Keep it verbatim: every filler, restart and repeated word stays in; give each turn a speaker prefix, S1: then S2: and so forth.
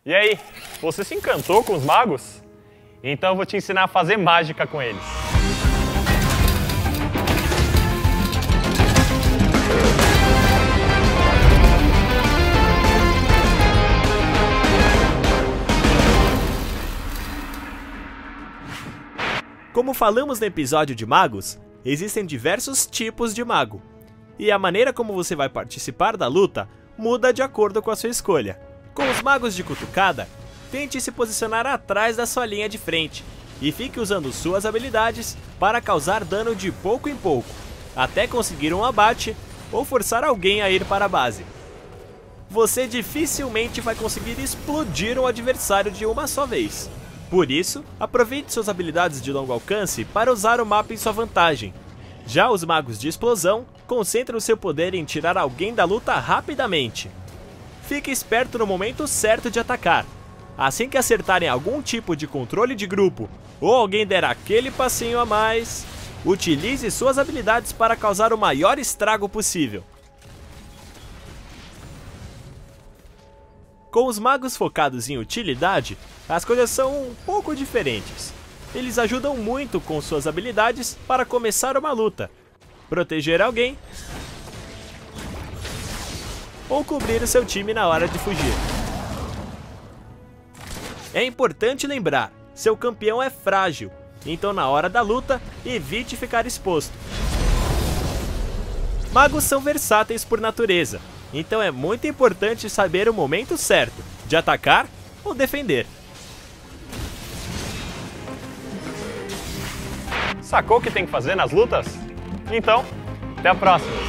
S1: E aí, você se encantou com os magos? Então eu vou te ensinar a fazer mágica com eles.
S2: Como falamos no episódio de magos, existem diversos tipos de mago. E a maneira como você vai participar da luta muda de acordo com a sua escolha. Com os magos de cutucada, tente se posicionar atrás da sua linha de frente e fique usando suas habilidades para causar dano de pouco em pouco, até conseguir um abate ou forçar alguém a ir para a base. Você dificilmente vai conseguir explodir um adversário de uma só vez. Por isso, aproveite suas habilidades de longo alcance para usar o mapa em sua vantagem. Já os magos de explosão concentram seu poder em tirar alguém da luta rapidamente. Fique esperto no momento certo de atacar. Assim que acertarem algum tipo de controle de grupo ou alguém der aquele passinho a mais, utilize suas habilidades para causar o maior estrago possível. Com os magos focados em utilidade, as coisas são um pouco diferentes. Eles ajudam muito com suas habilidades para começar uma luta, proteger alguém ou cobrir o seu time na hora de fugir. É importante lembrar, seu campeão é frágil, então na hora da luta, evite ficar exposto. Magos são versáteis por natureza, então é muito importante saber o momento certo de atacar ou defender.
S1: Sacou o que tem que fazer nas lutas? Então, até a próxima!